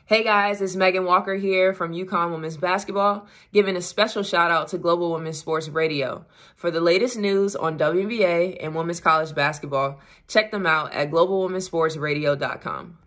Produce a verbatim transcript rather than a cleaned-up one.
Hey guys, it's Megan Walker here from UConn Women's Basketball, giving a special shout out to Global Women's Sports Radio. For the latest news on W N B A and women's college basketball, check them out at global women's sports radio dot com.